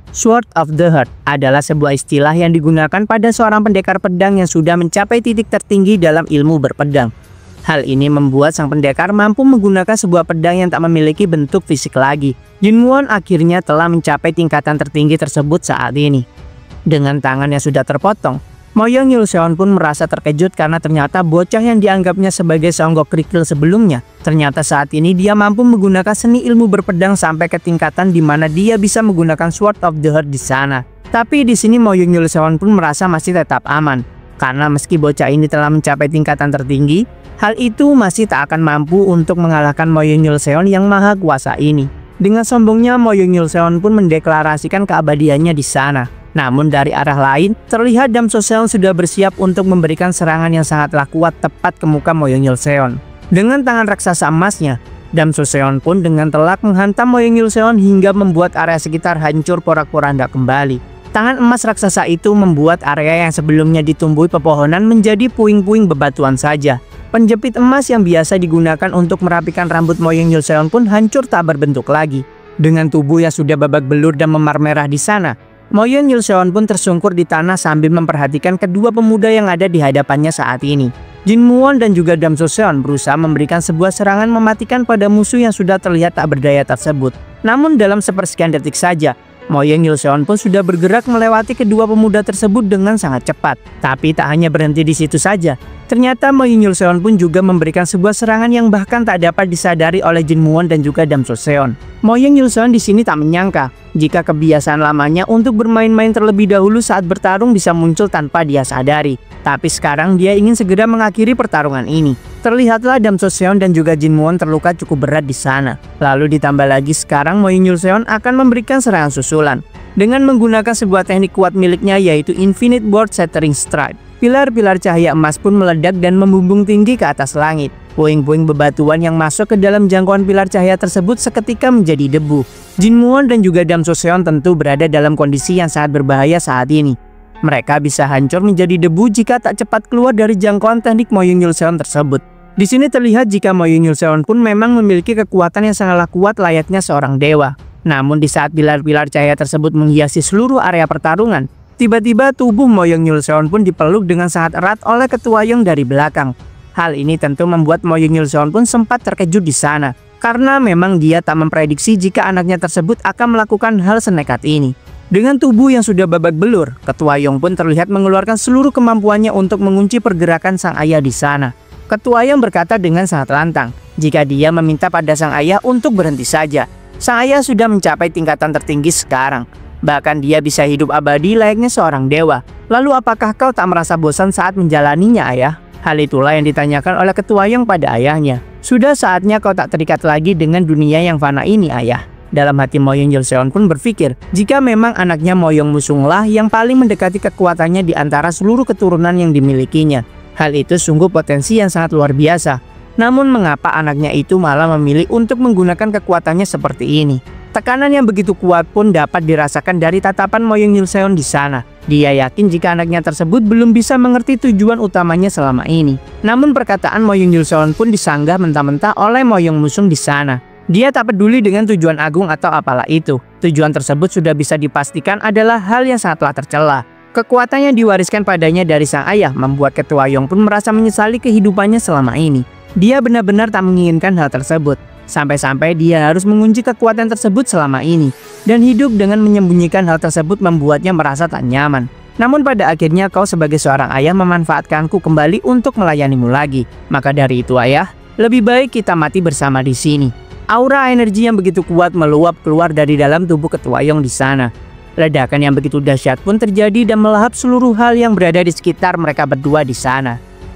Sword of the Heart adalah sebuah istilah yang digunakan pada seorang pendekar pedang yang sudah mencapai titik tertinggi dalam ilmu berpedang. Hal ini membuat sang pendekar mampu menggunakan sebuah pedang yang tak memiliki bentuk fisik lagi. Jinwon akhirnya telah mencapai tingkatan tertinggi tersebut saat ini. Dengan tangan yang sudah terpotong, Moyong Yulseon pun merasa terkejut karena ternyata bocah yang dianggapnya sebagai seonggok kerikil sebelumnya, ternyata saat ini dia mampu menggunakan seni ilmu berpedang sampai ke tingkatan di mana dia bisa menggunakan Sword of the Heart di sana. Tapi di sini Moyong Yulseon pun merasa masih tetap aman, karena meski bocah ini telah mencapai tingkatan tertinggi, hal itu masih tak akan mampu untuk mengalahkan Moyong Yulseon yang maha kuasa ini. Dengan sombongnya Moyong Yulseon pun mendeklarasikan keabadiannya di sana. Namun dari arah lain, terlihat Dam Soseon sudah bersiap untuk memberikan serangan yang sangatlah kuat tepat ke muka Moyong Yulseon. Dengan tangan raksasa emasnya, Dam Soseon pun dengan telak menghantam Moyong Yulseon hingga membuat area sekitar hancur porak-poranda kembali. Tangan emas raksasa itu membuat area yang sebelumnya ditumbuhi pepohonan menjadi puing-puing bebatuan saja. Penjepit emas yang biasa digunakan untuk merapikan rambut Moyong Yulseon pun hancur tak berbentuk lagi. Dengan tubuh yang sudah babak belur dan memar merah di sana, Moyong Yulseon pun tersungkur di tanah sambil memperhatikan kedua pemuda yang ada di hadapannya saat ini. Jinwon dan juga Dam Soseon berusaha memberikan sebuah serangan mematikan pada musuh yang sudah terlihat tak berdaya tersebut. Namun dalam sepersekian detik saja, Moyong Yulseon pun sudah bergerak melewati kedua pemuda tersebut dengan sangat cepat. Tapi tak hanya berhenti di situ saja. Ternyata Moyong Yulseon pun juga memberikan sebuah serangan yang bahkan tak dapat disadari oleh Jinwon dan juga Dam Soseon. Moyong Yulseon di sini tak menyangka jika kebiasaan lamanya untuk bermain-main terlebih dahulu saat bertarung bisa muncul tanpa dia sadari. Tapi sekarang dia ingin segera mengakhiri pertarungan ini. Terlihatlah Dam Soseon dan juga Jinwon terluka cukup berat di sana. Lalu ditambah lagi sekarang Moyong Yulseon akan memberikan serangan susulan dengan menggunakan sebuah teknik kuat miliknya yaitu Infinite Board Shattering Strike. Pilar-pilar cahaya emas pun meledak dan membumbung tinggi ke atas langit. Puing-puing bebatuan yang masuk ke dalam jangkauan pilar cahaya tersebut seketika menjadi debu. Jinwon dan juga Dam Soseon tentu berada dalam kondisi yang sangat berbahaya saat ini. Mereka bisa hancur menjadi debu jika tak cepat keluar dari jangkauan teknik Moyong Yulseon tersebut. Di sini terlihat jika Moyong Yulseon pun memang memiliki kekuatan yang sangatlah kuat layaknya seorang dewa. Namun di saat pilar-pilar cahaya tersebut menghiasi seluruh area pertarungan, tiba-tiba tubuh Moyong Yulseon pun dipeluk dengan sangat erat oleh Ketua Yong dari belakang. Hal ini tentu membuat Moyong Yulseon pun sempat terkejut di sana, karena memang dia tak memprediksi jika anaknya tersebut akan melakukan hal senekat ini. Dengan tubuh yang sudah babak belur, Ketua Yong pun terlihat mengeluarkan seluruh kemampuannya untuk mengunci pergerakan sang ayah di sana. Ketua Yong berkata dengan sangat lantang, jika dia meminta pada sang ayah untuk berhenti saja. Sang ayah sudah mencapai tingkatan tertinggi sekarang. Bahkan dia bisa hidup abadi layaknya seorang dewa. Lalu apakah kau tak merasa bosan saat menjalaninya, ayah? Hal itulah yang ditanyakan oleh Ketua Yong pada ayahnya. Sudah saatnya kau tak terikat lagi dengan dunia yang fana ini, ayah. Dalam hati Moyong Yulseon pun berpikir, jika memang anaknya Moyong Musunglah yang paling mendekati kekuatannya di antara seluruh keturunan yang dimilikinya. Hal itu sungguh potensi yang sangat luar biasa. Namun mengapa anaknya itu malah memilih untuk menggunakan kekuatannya seperti ini? Tekanan yang begitu kuat pun dapat dirasakan dari tatapan Moyong Yulseon di sana. Dia yakin jika anaknya tersebut belum bisa mengerti tujuan utamanya selama ini. Namun perkataan Moyong Yulseon pun disanggah mentah-mentah oleh Moyong Musung di sana. Dia tak peduli dengan tujuan agung atau apalah itu. Tujuan tersebut sudah bisa dipastikan adalah hal yang sangatlah tercela. Kekuatan yang diwariskan padanya dari sang ayah membuat Ketua Yong pun merasa menyesali kehidupannya selama ini. Dia benar-benar tak menginginkan hal tersebut. Sampai-sampai dia harus mengunci kekuatan tersebut selama ini. Dan hidup dengan menyembunyikan hal tersebut membuatnya merasa tak nyaman. Namun pada akhirnya kau sebagai seorang ayah memanfaatkanku kembali untuk melayanimu lagi. Maka dari itu ayah, lebih baik kita mati bersama di sini. Aura energi yang begitu kuat meluap keluar dari dalam tubuh Ketua Yong di sana. Ledakan yang begitu dahsyat pun terjadi dan melahap seluruh hal yang berada di sekitar mereka berdua di sana.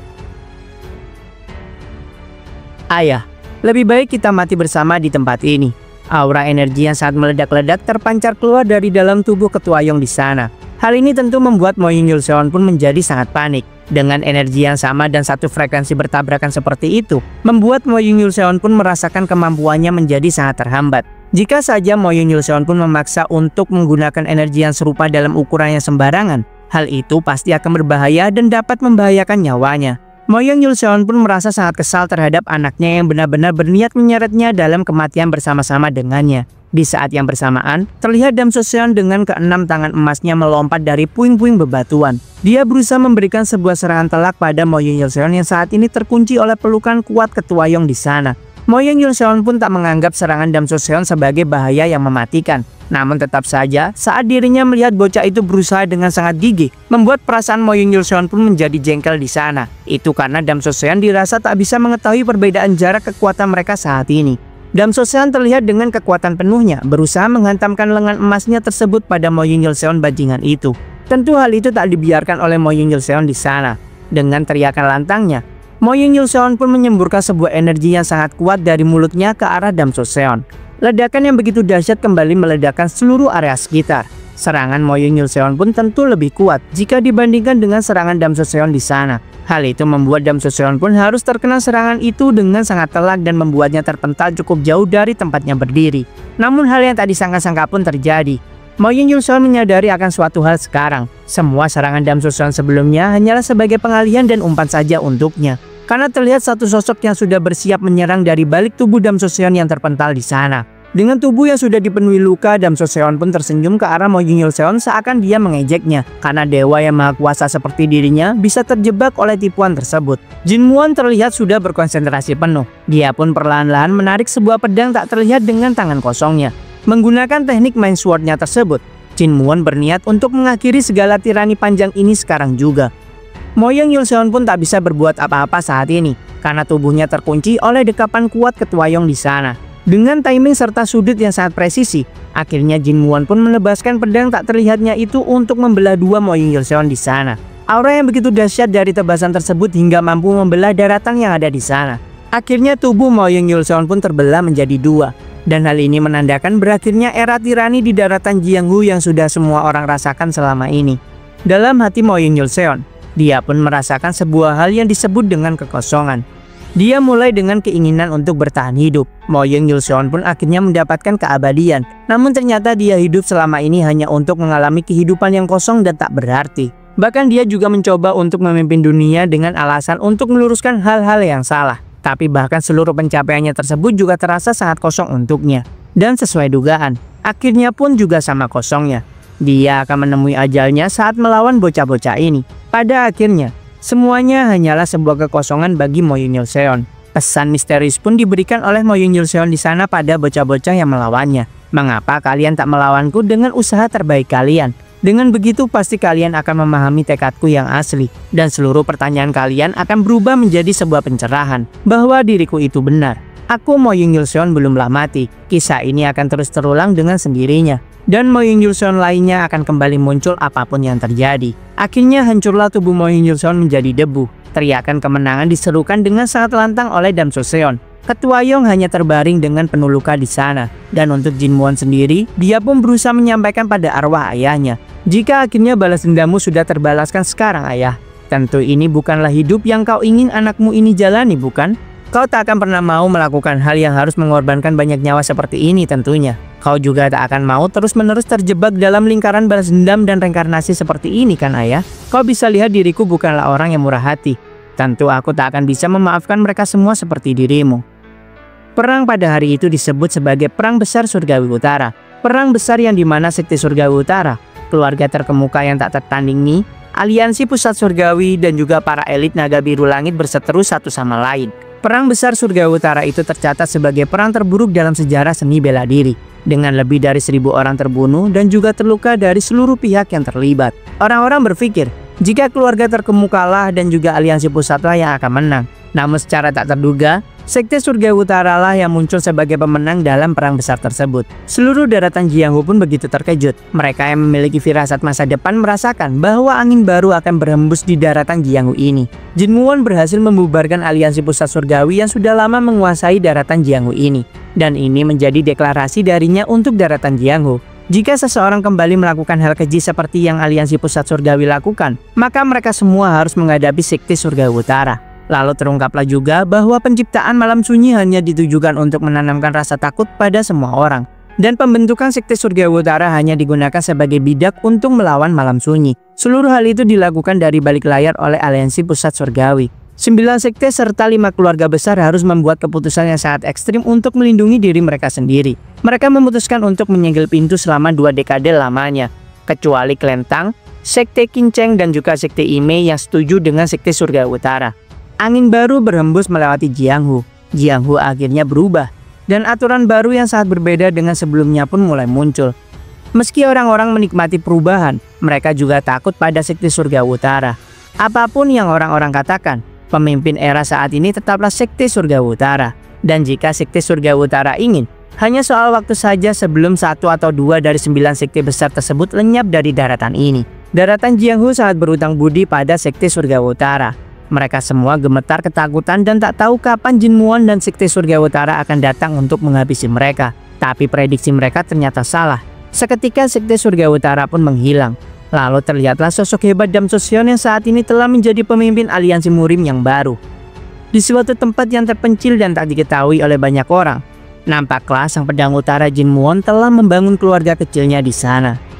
Ayah, lebih baik kita mati bersama di tempat ini. Aura energi yang sangat meledak-ledak terpancar keluar dari dalam tubuh Ketua Yong di sana. Hal ini tentu membuat Moyong Yulseon pun menjadi sangat panik. Dengan energi yang sama dan satu frekuensi bertabrakan seperti itu, membuat Moyong Yulseon pun merasakan kemampuannya menjadi sangat terhambat. Jika saja Moyong Yulseon pun memaksa untuk menggunakan energi yang serupa dalam ukuran yang sembarangan, hal itu pasti akan berbahaya dan dapat membahayakan nyawanya. Moyang Yulseon pun merasa sangat kesal terhadap anaknya yang benar-benar berniat menyeretnya dalam kematian bersama-sama dengannya. Di saat yang bersamaan, terlihat Dam Soseon dengan keenam tangan emasnya melompat dari puing-puing bebatuan. Dia berusaha memberikan sebuah serangan telak pada Moyang Yulseon yang saat ini terkunci oleh pelukan kuat Ketua Yong di sana. Moyang Yulseon pun tak menganggap serangan Dam Soseon sebagai bahaya yang mematikan. Namun tetap saja, saat dirinya melihat bocah itu berusaha dengan sangat gigih, membuat perasaan Moyang Yulseon pun menjadi jengkel di sana. Itu karena Dam Soseon dirasa tak bisa mengetahui perbedaan jarak kekuatan mereka saat ini. Dam Soseon terlihat dengan kekuatan penuhnya, berusaha menghantamkan lengan emasnya tersebut pada Moyang Yulseon bajingan itu. Tentu hal itu tak dibiarkan oleh Moyang Yulseon di sana. Dengan teriakan lantangnya, Moyang Yulseon pun menyemburkan sebuah energi yang sangat kuat dari mulutnya ke arah Dam Soseon. Ledakan yang begitu dahsyat kembali meledakkan seluruh area sekitar. Serangan Moyang Yulseon pun tentu lebih kuat jika dibandingkan dengan serangan Dam Soseon di sana. Hal itu membuat Dam Soseon pun harus terkena serangan itu dengan sangat telak dan membuatnya terpental cukup jauh dari tempatnya berdiri. Namun hal yang tak disangka-sangka pun terjadi. Moyang Yulseon menyadari akan suatu hal sekarang. Semua serangan Dam Soseon sebelumnya hanyalah sebagai pengalihan dan umpan saja untuknya. Karena terlihat satu sosok yang sudah bersiap menyerang dari balik tubuh Dam Soseon yang terpental di sana. Dengan tubuh yang sudah dipenuhi luka, Dam Soseon pun tersenyum ke arah Moyang Yulseon seakan dia mengejeknya. Karena dewa yang maha kuasa seperti dirinya bisa terjebak oleh tipuan tersebut. Jin Muon terlihat sudah berkonsentrasi penuh. Dia pun perlahan-lahan menarik sebuah pedang tak terlihat dengan tangan kosongnya. Menggunakan teknik main swordnya tersebut, Jin Muon berniat untuk mengakhiri segala tirani panjang ini sekarang juga. Moyang Yulseon pun tak bisa berbuat apa-apa saat ini, karena tubuhnya terkunci oleh dekapan kuat Ketua Yong di sana. Dengan timing serta sudut yang sangat presisi, akhirnya Jin Muon pun menebaskan pedang tak terlihatnya itu untuk membelah dua Moyang Yulseon di sana. Aura yang begitu dahsyat dari tebasan tersebut hingga mampu membelah daratan yang ada di sana. Akhirnya tubuh Moyang Yulseon pun terbelah menjadi dua. Dan hal ini menandakan berakhirnya era tirani di daratan Jianghu yang sudah semua orang rasakan selama ini. Dalam hati Moyang Yulseon, dia pun merasakan sebuah hal yang disebut dengan kekosongan. Dia mulai dengan keinginan untuk bertahan hidup. Moyang Yulseon pun akhirnya mendapatkan keabadian. Namun ternyata dia hidup selama ini hanya untuk mengalami kehidupan yang kosong dan tak berarti. Bahkan dia juga mencoba untuk memimpin dunia dengan alasan untuk meluruskan hal-hal yang salah. Tapi bahkan seluruh pencapaiannya tersebut juga terasa sangat kosong untuknya. Dan sesuai dugaan, akhirnya pun juga sama kosongnya. Dia akan menemui ajalnya saat melawan bocah-bocah ini. Pada akhirnya, semuanya hanyalah sebuah kekosongan bagi Moyang Yulseon. Pesan misterius pun diberikan oleh Moyang Yulseon di sana pada bocah-bocah yang melawannya. Mengapa kalian tak melawanku dengan usaha terbaik kalian? Dengan begitu pasti kalian akan memahami tekadku yang asli. Dan seluruh pertanyaan kalian akan berubah menjadi sebuah pencerahan. Bahwa diriku itu benar. Aku Moyang Yulseon belumlah mati. Kisah ini akan terus terulang dengan sendirinya. Dan Moyang Yulseon lainnya akan kembali muncul apapun yang terjadi. Akhirnya hancurlah tubuh Moyang Yulseon menjadi debu. Teriakan kemenangan diserukan dengan sangat lantang oleh Dam Soseon. Ketua Yong hanya terbaring dengan penuh luka di sana. Dan untuk Jin Muon sendiri, dia pun berusaha menyampaikan pada arwah ayahnya. Jika akhirnya balas dendammu sudah terbalaskan sekarang ayah, tentu ini bukanlah hidup yang kau ingin anakmu ini jalani, bukan? Kau tak akan pernah mau melakukan hal yang harus mengorbankan banyak nyawa seperti ini tentunya. Kau juga tak akan mau terus-menerus terjebak dalam lingkaran balas dendam dan reinkarnasi seperti ini kan ayah? Kau bisa lihat diriku bukanlah orang yang murah hati. Tentu aku tak akan bisa memaafkan mereka semua seperti dirimu. Perang pada hari itu disebut sebagai Perang Besar Surgawi Utara. Perang besar yang dimana Sekte Surgawi Utara, keluarga terkemuka yang tak tertandingi, aliansi pusat surgawi dan juga para elit naga biru langit berseteru satu sama lain. Perang Besar Surgawi Utara itu tercatat sebagai perang terburuk dalam sejarah seni bela diri. Dengan lebih dari 1000 orang terbunuh dan juga terluka dari seluruh pihak yang terlibat. Orang-orang berpikir, jika keluarga terkemukalah dan juga aliansi pusatlah yang akan menang. Namun secara tak terduga, Sekte Surgawi Utara lah yang muncul sebagai pemenang dalam perang besar tersebut. Seluruh daratan Jianghu pun begitu terkejut. Mereka yang memiliki firasat masa depan merasakan bahwa angin baru akan berhembus di daratan Jianghu ini. Jin Muon berhasil membubarkan aliansi pusat surgawi yang sudah lama menguasai daratan Jianghu ini. Dan ini menjadi deklarasi darinya untuk daratan Jianghu. Jika seseorang kembali melakukan hal keji seperti yang aliansi pusat surgawi lakukan, maka mereka semua harus menghadapi Sekte Surgawi Utara. Lalu terungkaplah juga bahwa penciptaan malam sunyi hanya ditujukan untuk menanamkan rasa takut pada semua orang. Dan pembentukan Sekte Surgawi Utara hanya digunakan sebagai bidak untuk melawan malam sunyi. Seluruh hal itu dilakukan dari balik layar oleh aliansi pusat surgawi. 9 sekte serta 5 keluarga besar harus membuat keputusan yang sangat ekstrim untuk melindungi diri mereka sendiri. Mereka memutuskan untuk menyegel pintu selama 2 dekade lamanya, kecuali klan Tang, sekte Qin Cheng dan juga sekte Imei yang setuju dengan sekte surga utara. Angin baru berhembus melewati Jianghu. Jianghu akhirnya berubah, dan aturan baru yang sangat berbeda dengan sebelumnya pun mulai muncul. Meski orang-orang menikmati perubahan, mereka juga takut pada sekte surga utara. Apapun yang orang-orang katakan, pemimpin era saat ini tetaplah sekte surga utara. Dan jika sekte surga utara ingin, hanya soal waktu saja sebelum 1 atau 2 dari 9 sekte besar tersebut lenyap dari daratan ini. Daratan Jianghu sangat berutang budi pada sekte surga utara. Mereka semua gemetar ketakutan dan tak tahu kapan Jin Muon dan sekte surga utara akan datang untuk menghabisi mereka. Tapi prediksi mereka ternyata salah. Seketika sekte surga utara pun menghilang. Lalu terlihatlah sosok hebat Dam Sosyeon yang saat ini telah menjadi pemimpin aliansi Murim yang baru. Di suatu tempat yang terpencil dan tak diketahui oleh banyak orang, nampaklah sang pedang utara Jin Muon telah membangun keluarga kecilnya di sana.